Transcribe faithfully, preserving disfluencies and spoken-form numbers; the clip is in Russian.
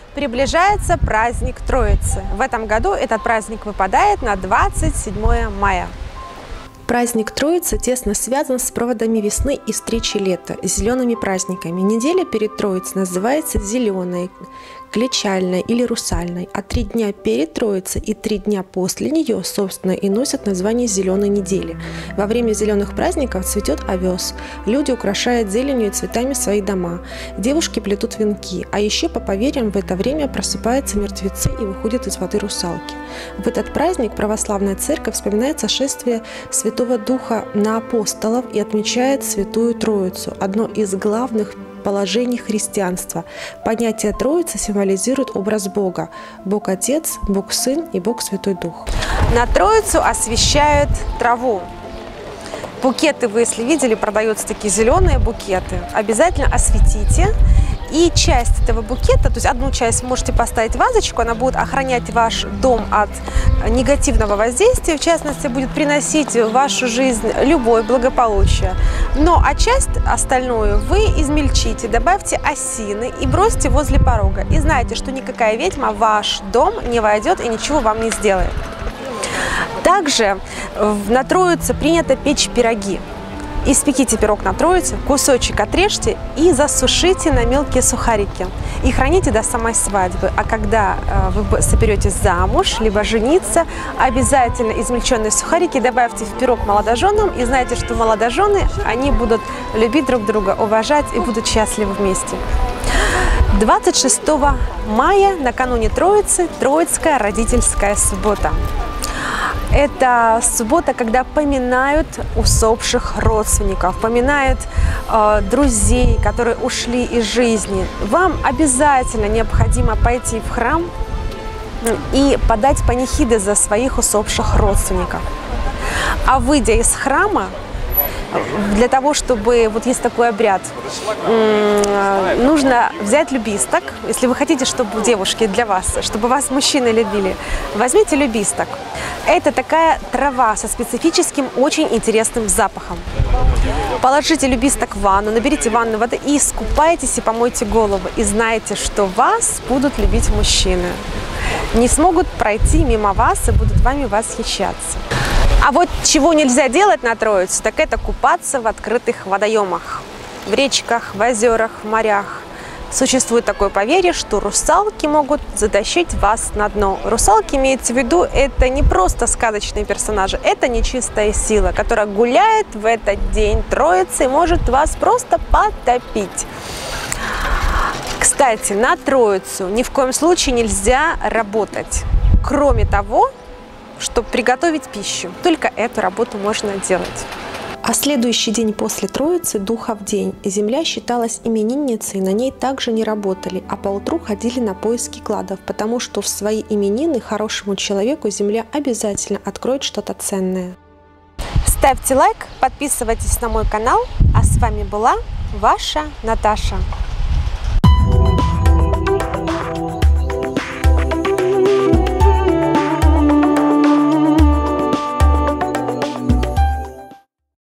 Приближается праздник Троицы. В этом году этот праздник выпадает на двадцать седьмое мая. Праздник Троицы тесно связан с проводами весны и встречи лета, с зелеными праздниками. Неделя перед Троицей называется зеленой, клечальной или русальной, а три дня перед Троицей и три дня после нее, собственно, и носят название зеленой недели. Во время зеленых праздников цветет овес, люди украшают зеленью и цветами свои дома, девушки плетут венки, а еще, по поверьям, в это время просыпаются мертвецы и выходят из воды русалки. В этот праздник православная церковь вспоминает сошествие Святого Духа на апостолов и отмечает Святую Троицу, одно из главных положений христианства. Понятие Троицы символизирует образ Бога. Бог Отец, Бог Сын и Бог Святой Дух. На Троицу освещают траву. Букеты вы, если видели, продаются такие зеленые букеты. Обязательно осветите. И часть этого букета, то есть одну часть можете поставить в вазочку, она будет охранять ваш дом от негативного воздействия, в частности, будет приносить в вашу жизнь любовь, благополучие. Но а часть остальную вы измельчите, добавьте осины и бросьте возле порога. И знайте, что никакая ведьма в ваш дом не войдет и ничего вам не сделает. Также на Троицу принято печь пироги. Испеките пирог на Троицу, кусочек отрежьте и засушите на мелкие сухарики. И храните до самой свадьбы. А когда вы соберетесь замуж, либо жениться, обязательно измельченные сухарики добавьте в пирог молодоженам. И знайте, что молодожены, они будут любить друг друга, уважать и будут счастливы вместе. двадцать шестого мая, накануне Троицы, Троицкая родительская суббота. Это суббота, когда поминают усопших родственников, поминают э, друзей, которые ушли из жизни. Вам обязательно необходимо пойти в храм и подать панихиды за своих усопших родственников. А выйдя из храма, для того, чтобы, вот есть такой обряд, нужно взять любисток. Если вы хотите, чтобы девушки для вас, чтобы вас мужчины любили, возьмите любисток. Это такая трава со специфическим, очень интересным запахом. Положите любисток в ванну, наберите ванну воды и искупайтесь и помойте голову. И знайте, что вас будут любить мужчины. Не смогут пройти мимо вас и будут вами восхищаться. А вот чего нельзя делать на Троицу, так это купаться в открытых водоемах, в речках, в озерах, в морях. Существует такое поверье, что русалки могут затащить вас на дно. Русалки, имеется в виду, это не просто сказочные персонажи, это нечистая сила, которая гуляет в этот день Троицы и может вас просто потопить. Кстати, на Троицу ни в коем случае нельзя работать, кроме того, чтобы приготовить пищу. Только эту работу можно делать. А следующий день после Троицы – Духов день. Земля считалась именинницей, на ней также не работали, а поутру ходили на поиски кладов, потому что в свои именины хорошему человеку Земля обязательно откроет что-то ценное. Ставьте лайк, подписывайтесь на мой канал, а с вами была ваша Наташа.